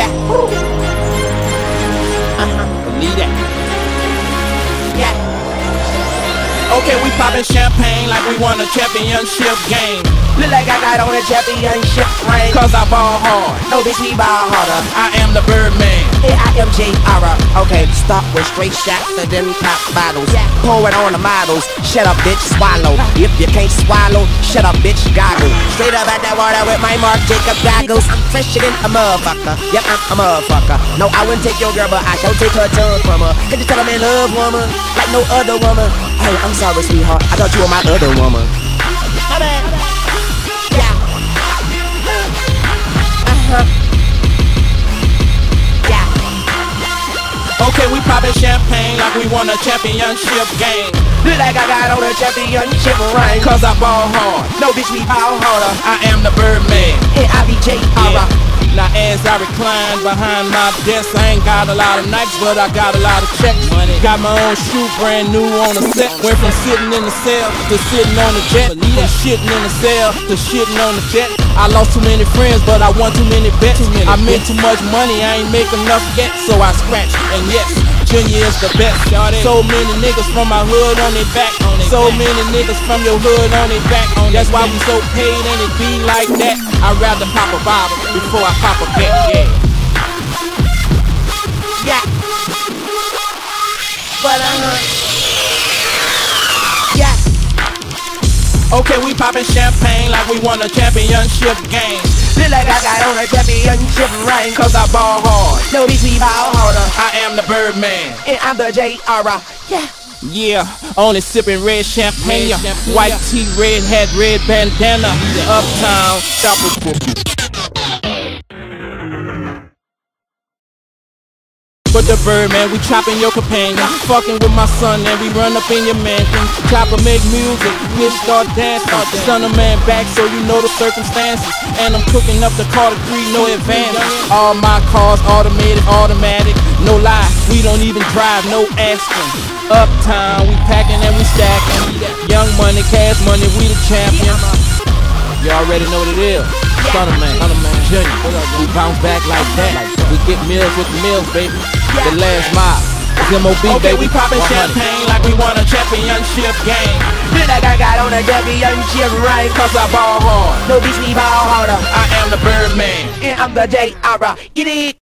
Yeah. Believe that. Yeah. Okay, we poppin' champagne like we won a championship game. Look like I got on a championship ring. Cause I ball hard. No bitch, we ball harder. I am the Birdman. Yeah, I am J.R. Okay, start with straight shots and then pop bottles. Pour it on the models. Shut up, bitch, swallow. If you can't swallow, shut up, bitch, goggle. Straight up at that water with my Marc Jacob goggles. I'm fresher than a motherfucker. Yep, I'm a motherfucker. No, I wouldn't take your girl, but I shall take her tongue from her. Cause you tell I'm in love, woman, like no other woman. Hey, I'm sorry, sweetheart, I thought you were my other woman. My bad. Yeah. Okay, we poppin' champagne like we won a championship game. Look like I got on a championship ring. Cause I ball hard. No bitch, we ball harder. I am the Birdman. Yeah, I be J.R. Yeah. Now as I recline behind my desk, I ain't got a lot of nights, but I got a lot of checks. Money. Got my own shoe, brand new on the set. Went from sitting in the cell to sitting on the jet. From shitting in the cell to shitting on the jet. I lost too many friends, but I won too many bets. I made too much money, I ain't make enough yet, so I scratched. And yes, Junior is the best. So many niggas from my hood on their back. So many niggas from your hood on their back. That's why we so paid and it be like that. I'd rather pop a bottle before I pop a bet. Yeah. Yeah. But yeah. Okay, we poppin' champagne like we won a championship game. Look like I got on a championship ring. Cause I ball hard. No bitch, we ball harder. I am the Birdman. And I'm the J.R. Yeah. Yeah, only sippin' red champagne. White tee, red hat, red bandana. Uptown, shopper. But the Birdman, we chopping your companion. Fucking with my son and we run up in your mansion. Chopper make music, bitch start dancing. Son of man back so you know the circumstances. And I'm cooking up the Carter 3, no advantage. All my cars automated, automatic. No lie, we don't even drive, no asking. Uptown, we packing and we stacking. Young money, cash money, we the champion. You already know what it is. Son of man, Junior. We bounce back like that. We get meals with the meals, baby. The last mile. It's M.O.B. Okay, baby. we poppin' champagne like we won a championship game. Look like I got on a championship ring. Cause I ball hard. No bitch, we ball harder. I am the Birdman. And I'm the J.R. You dig?